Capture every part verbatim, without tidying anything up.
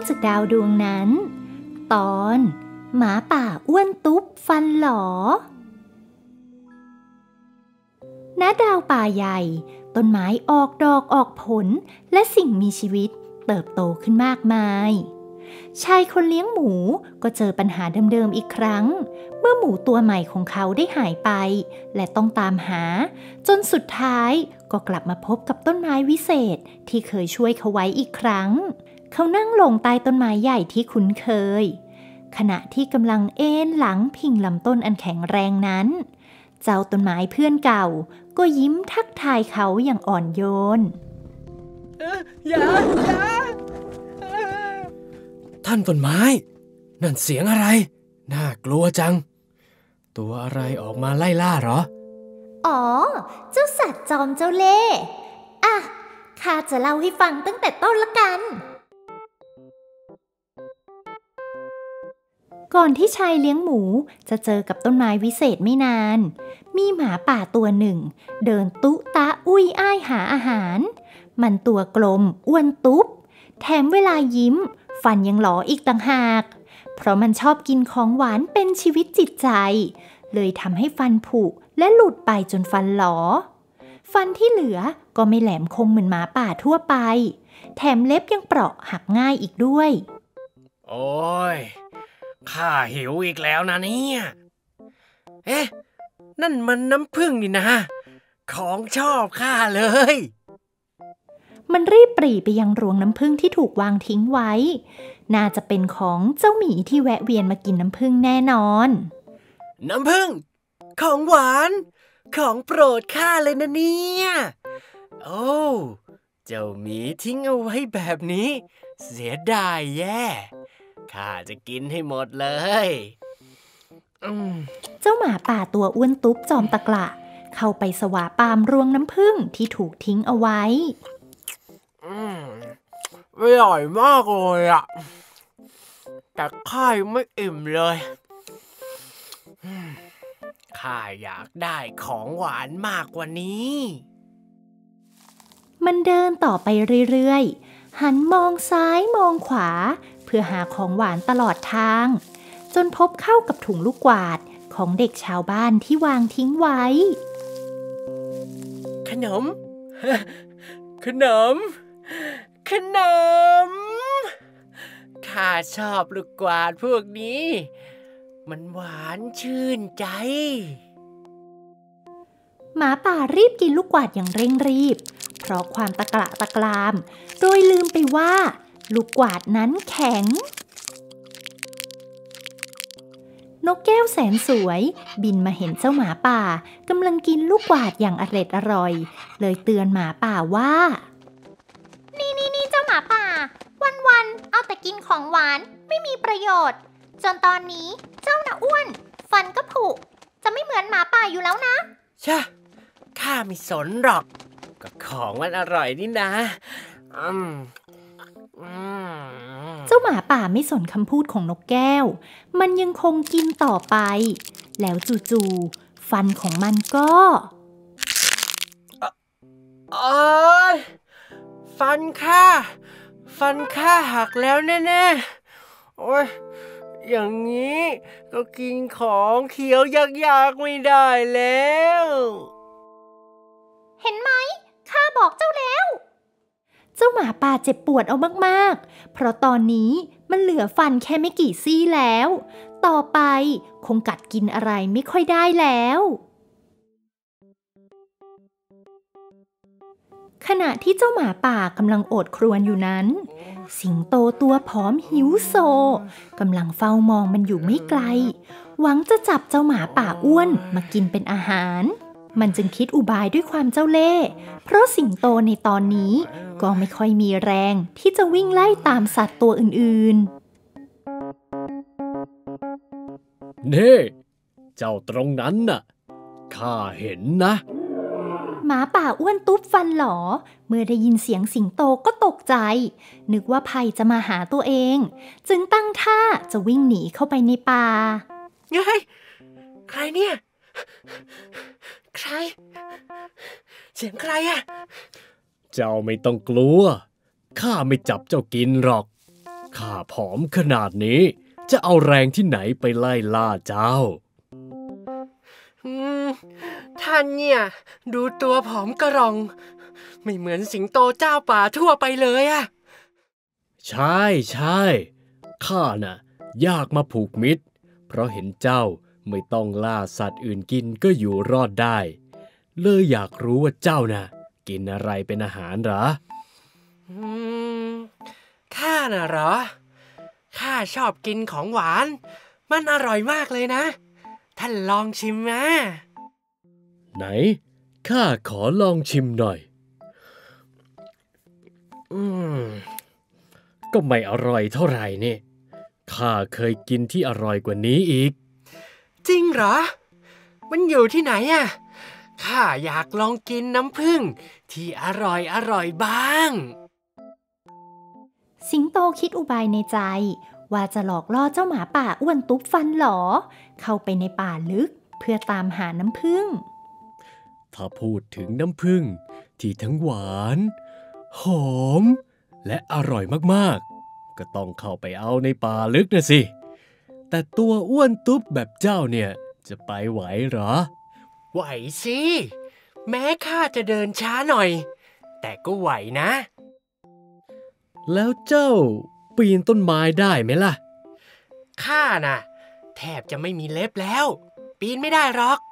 จากดาวดวงนั้นตอนหมาป่าอ้วนตุ๊บฟันหลอณดาวป่าใหญ่ต้นไม้ออกดอกออกผลและสิ่งมีชีวิตเติบโตขึ้นมากมายชายคนเลี้ยงหมูก็เจอปัญหาเดิมๆอีกครั้งเมื่อหมูตัวใหม่ของเขาได้หายไปและต้องตามหาจนสุดท้ายก็กลับมาพบกับต้นไม้วิเศษที่เคยช่วยเขาไว้อีกครั้งเขานั่งลงใต้ต้นไม้ใหญ่ที่คุ้นเคยขณะที่กำลังเอนหลังพิงลำต้นอันแข็งแรงนั้นเจ้าต้นไม้เพื่อนเก่าก็ยิ้มทักทายเขาอย่างอ่อนโยนอย่าอย่าท่านต้นไม้นั่นเสียงอะไรน่ากลัวจังตัวอะไรออกมาไล่ล่าหรออ๋อเจ้าสัตว์จอมเจ้าเล่ห์อ่ะข้าจะเล่าให้ฟังตั้งแต่ต้นละกันก่อนที่ชายเลี้ยงหมูจะเจอกับต้นไม้วิเศษไม่นานมีหมาป่าตัวหนึ่งเดินตุตะอุ้ยอ้ายหาอาหารมันตัวกลมอ้วนตุ๊บแถมเวลายิ้มฟันยังหลออีกต่างหากเพราะมันชอบกินของหวานเป็นชีวิตจิตใจเลยทำให้ฟันผุและหลุดไปจนฟันหลอฟันที่เหลือก็ไม่แหลมคมเหมือนหมาป่าทั่วไปแถมเล็บยังเปราะหักง่ายอีกด้วยโอ้ยข้าหิวอีกแล้วนะเนี่ยเอ๊ะนั่นมันน้ำผึ้งนี่นะของชอบข้าเลยมันรีบปรีไปยังรวงน้ำผึ้งที่ถูกวางทิ้งไว้น่าจะเป็นของเจ้าหมีที่แวะเวียนมากินน้ำผึ้งแน่นอนน้ำผึ้งของหวานของโปรดข้าเลยนะเนี่ยโอ้เจ้าหมีทิ้งเอาไว้แบบนี้เสียดายแย่ข้าจะกินให้หมดเลยเจ้าหมาป่าตัวอ้วนตุ๊บจอมตะกละเข้าไปสวาปามรวงน้ำผึ้งที่ถูกทิ้งเอาไว้อร่อยมากเลยอ่ะแต่ข้าไม่อิ่มเลยข้าอยากได้ของหวานมากกว่านี้มันเดินต่อไปเรื่อยๆหันมองซ้ายมองขวาเพื่อหาของหวานตลอดทางจนพบเข้ากับถุงลูกกวาดของเด็กชาวบ้านที่วางทิ้งไว้ขนมขนมขนมข้าชอบลูกกวาดพวกนี้มันหวานชื่นใจหมาป่ารีบกินลูกกวาดอย่างเร่งรีบเพราะความตะกละตะกรามโดยลืมไปว่าลูกกวาดนั้นแข็งนกแก้วแสนสวยบินมาเห็นเจ้าหมาป่ากำลังกินลูกกวาดอย่างอร็ดอร่อยเลยเตือนหมาป่าว่านี่นี่นี่เจ้าหมาป่าวันๆเอาแต่กินของหวานไม่มีประโยชน์จนตอนนี้เจ้าน่ะอ้วนฟันก็ผุจะไม่เหมือนหมาป่าอยู่แล้วนะใช่ข้าไม่สนหรอกก็ของมันอร่อยนี่นะอืมเจ้าหมาป่าไม่สนคำพูดของนกแก้วมันยังคงกินต่อไปแล้วจู่ๆฟันของมันก็โอ๊ยฟันข้าฟันข้าหักแล้วแน่ๆโอ๊ยอย่างนี้ก็กินของเคี้ยวยากๆไม่ได้แล้วเห็นไหมข้าบอกเจ้าแล้วเจ้าหมาป่าเจ็บปวดเอามากๆเพราะตอนนี้มันเหลือฟันแค่ไม่กี่ซี่แล้วต่อไปคงกัดกินอะไรไม่ค่อยได้แล้วขณะที่เจ้าหมาป่ากำลังโอดครวญอยู่นั้นสิงโตตัวผอมหิวโซกำลังเฝ้ามองมันอยู่ไม่ไกลหวังจะจับเจ้าหมาป่าอ้วนมากินเป็นอาหารมันจึงคิดอุบายด้วยความเจ้าเล่ห์เพราะสิงโตในตอนนี้ก็ไม่ค่อยมีแรงที่จะวิ่งไล่ตามสัตว์ตัวอื่นๆนี่เจ้าตรงนั้นน่ะข้าเห็นนะหมาป่าอ้วนตุ๊บฟันหลอเมื่อได้ยินเสียงสิงโตก็ตกใจนึกว่าภัยจะมาหาตัวเองจึงตั้งท่าจะวิ่งหนีเข้าไปในป่าเฮ้ยใครเนี่ยใครเสียงใครอะเจ้าไม่ต้องกลัวข้าไม่จับเจ้ากินหรอกข้าผอมขนาดนี้จะเอาแรงที่ไหนไปไล่ล่าเจ้าอืมท่านเนี่ยดูตัวผอมกระรองไม่เหมือนสิงโตเจ้าป่าทั่วไปเลยอะใช่ใช่ข้าน่ะอยากมาผูกมิตรเพราะเห็นเจ้าไม่ต้องล่าสัตว์อื่นกินก็อยู่รอดได้เลยอยากรู้ว่าเจ้าน่ะกินอะไรเป็นอาหารเหรออืมข้าน่ะเหรอข้าชอบกินของหวานมันอร่อยมากเลยนะท่านลองชิมมาไหนข้าขอลองชิมหน่อยอืมก็ไม่อร่อยเท่าไหร่นี่ข้าเคยกินที่อร่อยกว่านี้อีกจริงเหรอมันอยู่ที่ไหนอะข้าอยากลองกินน้ำผึ้งที่อร่อยอร่อยบ้างสิงโตคิดอุบายในใจว่าจะหลอกล่อเจ้าหมาป่าอ้วนตุ๊บฟันหลอเข้าไปในป่าลึกเพื่อตามหาน้ำผึ้งถ้าพูดถึงน้ำผึ้งที่ทั้งหวานหอมและอร่อยมากๆก็ต้องเข้าไปเอาในป่าลึกนะสิแต่ตัวอ้วนตุ๊บแบบเจ้าเนี่ยจะไปไหวเหรอไหวสิแม้ข้าจะเดินช้าหน่อยแต่ก็ไหวนะแล้วเจ้าปีนต้นไม้ได้ไหมล่ะข้าน่ะแทบจะไม่มีเล็บแล้วปีนไม่ได้หรอก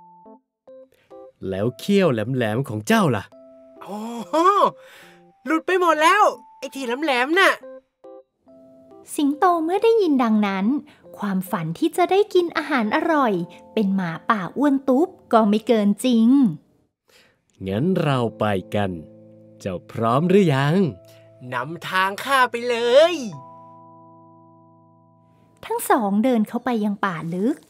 แล้วเขี้ยวแหลมๆของเจ้าล่ะโอ้หลุดไปหมดแล้วไอ้ที่แหลมๆน่ะสิงโตเมื่อได้ยินดังนั้นความฝันที่จะได้กินอาหารอร่อยเป็นหมาป่าอ้วนตุ๊บก็ไม่เกินจริงงั้นเราไปกันเจ้าพร้อมหรือยังนำทางข้าไปเลยทั้งสองเดินเข้าไปยังป่าลึก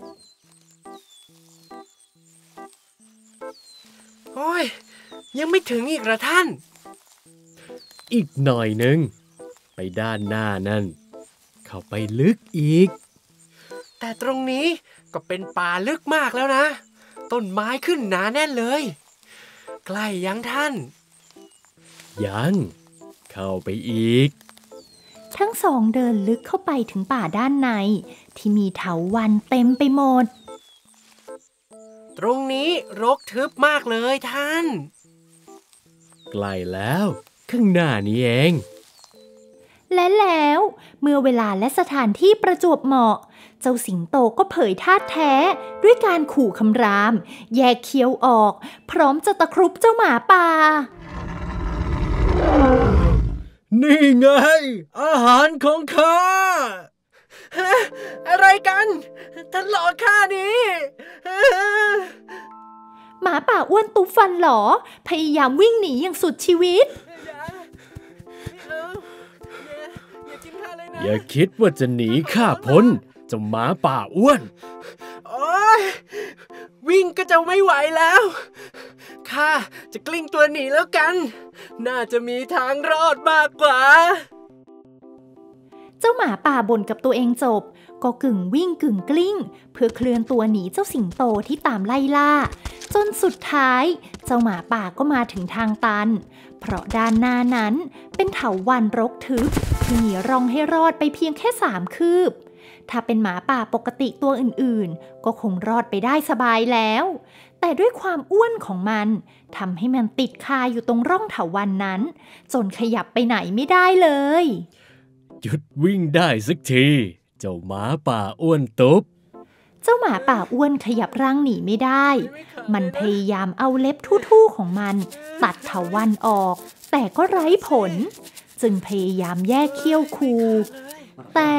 โอ้ยยังไม่ถึงอีกเหรอท่านอีกหน่อยหนึ่งไปด้านหน้านั่นเข้าไปลึกอีกแต่ตรงนี้ก็เป็นป่าลึกมากแล้วนะต้นไม้ขึ้นหนาแน่นเลยใกล้ยังท่านยังเข้าไปอีกทั้งสองเดินลึกเข้าไปถึงป่าด้านในที่มีเถาวัลย์เต็มไปหมดตรงนี้รกทึบมากเลยท่านใกล้แล้วข้างหน้านี้เองและแล้วเมื่อเวลาและสถานที่ประจวบเหมาะเจ้าสิงโตก็เผยท่าแท้ด้วยการขู่คำรามแยกเคี้ยวออกพร้อมจะตะครุบเจ้าหมาป่านี่ไงอาหารของข้าอะไรกันท่านหลอกข้านี้หมาป่าอ้วนตุ๊บฟันหลอพยายามวิ่งหนีอย่างสุดชีวิตอย่าคิดว่าจะหนีข้าพ้นเจ้าหมาป่าอ้วนโอ๊ยวิ่งก็จะไม่ไหวแล้วข้าจะกลิ้งตัวหนีแล้วกันน่าจะมีทางรอดมากกว่าเจ้าหมาป่าบ่นกับตัวเองจบก็กึ่งวิ่งกึ่งกลิ้งเพื่อเคลื่อนตัวหนีเจ้าสิงโตที่ตามไล่ล่าจนสุดท้ายเจ้าหมาป่าก็มาถึงทางตันเพราะด้านหน้านั้นเป็นเถาวัลย์รกทึบที่มีร่องให้รอดไปเพียงแค่สามคืบถ้าเป็นหมาป่าปกติตัวอื่นๆก็คงรอดไปได้สบายแล้วแต่ด้วยความอ้วนของมันทำให้มันติดคาอยู่ตรงร่องเถาวัลย์นั้นจนขยับไปไหนไม่ได้เลยหยุดวิ่งได้สักทีเจ้าหมาป่าอ้วนตุ๊บเจ้าหมาป่าอ้วนขยับร่างหนีไม่ได้มันพยายามเอาเล็บทู่ๆของมันตัดเถาวัลย์ออกแต่ก็ไร้ผลจึงพยายามแยกเขี้ยวคูแต่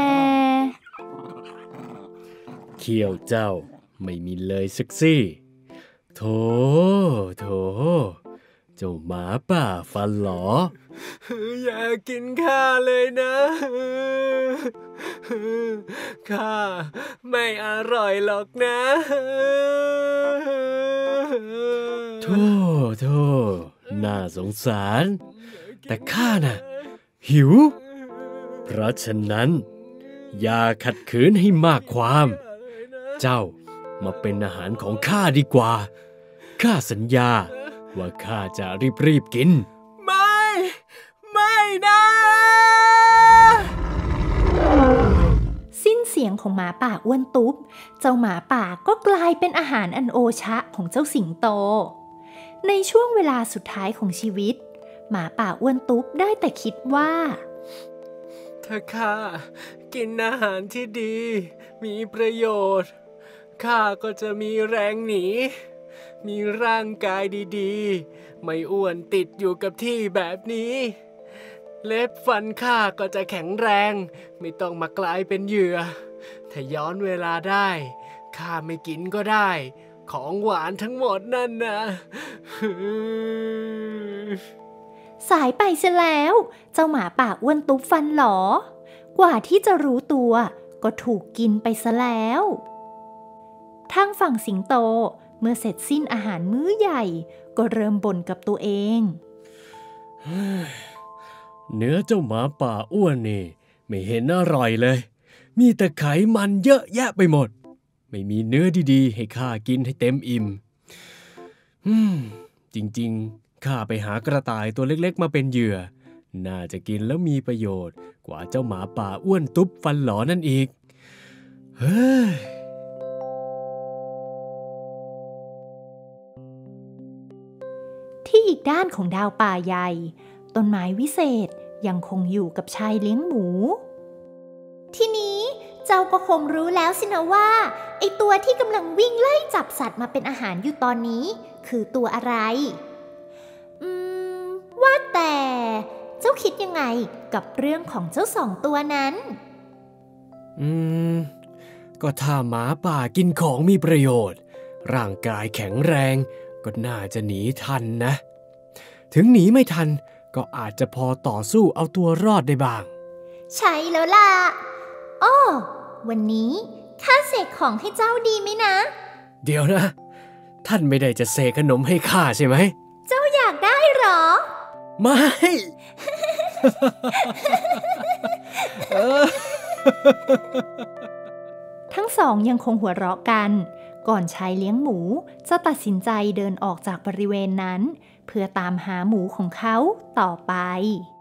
เขี้ยวเจ้าไม่มีเลยสักซี่โธ่โธ่เจ้าหมาป่าฟันหลออย่ากินข้าเลยนะข้าไม่อร่อยหรอกนะโธ่โธ่น่าสงสารแต่ข้าน่ะหิวเพราะฉะนั้นอย่าขัดขืนให้มากความเจ้ามาเป็นอาหารของข้าดีกว่าข้าสัญญาว่าข้าจะรีบๆกินไม่ไม่นะงของหมาป่าอ้วนตุ๊บเจ้าหมาป่าก็กลายเป็นอาหารอันโอชะของเจ้าสิงโตในช่วงเวลาสุดท้ายของชีวิตหมาป่าอ้วนตุ๊บได้แต่คิดว่าถ้าข้ากินอาหารที่ดีมีประโยชน์ข้าก็จะมีแรงหนีมีร่างกายดีๆไม่อ้วนติดอยู่กับที่แบบนี้เล็บฟันข้าก็จะแข็งแรงไม่ต้องมากลายเป็นเหยื่อถ้าย้อนเวลาได้ข้าไม่กินก็ได้ของหวานทั้งหมดนั่นนะสายไปเสียแล้วเจ้าหมาป่าอ้วนตุ๊บฟันหลอกว่าที่จะรู้ตัวก็ถูกกินไปซะแล้วทางฝั่งสิงโตเมื่อเสร็จสิ้นอาหารมื้อใหญ่ก็เริ่มบ่นกับตัวเองเนื้อเจ้าหมาป่าอ้วนนี่ไม่เห็นอร่อยเลยมีแต่ไขมันเยอะแยะไปหมดไม่มีเนื้อดีๆให้ข้ากินให้เต็มอิ่มอืมจริงๆข้าไปหากระต่ายตัวเล็กๆมาเป็นเหยื่อน่าจะกินแล้วมีประโยชน์กว่าเจ้าหมาป่าอ้วนตุ๊บฟันหลอนั่นอีกเฮ้ยที่อีกด้านของดาวป่าใหญ่ต้นไม้วิเศษยังคงอยู่กับชายเลี้ยงหมูทีนี้เจ้าก็คงรู้แล้วสินะว่าไอตัวที่กำลังวิ่งไล่จับสัตว์มาเป็นอาหารอยู่ตอนนี้คือตัวอะไรอืมว่าแต่เจ้าคิดยังไงกับเรื่องของเจ้าสองตัวนั้นอืมก็ถ้าหมาป่ากินของมีประโยชน์ร่างกายแข็งแรงก็น่าจะหนีทันนะถึงหนีไม่ทันก็อาจจะพอต่อสู้เอาตัวรอดได้บ้างใช่แล้วล่ะอ้อวันนี้ข้าเสกของให้เจ้าดีไหมนะเดี๋ยวนะท่านไม่ได้จะเสกขนมให้ข้าใช่ไหมเจ้าอยากได้หรอไม่ทั้งสองยังคงหัวเราะกันก่อนชายเลี้ยงหมูจะตัดสินใจเดินออกจากบริเวณนั้นเพื่อตามหาหมูของเขาต่อไป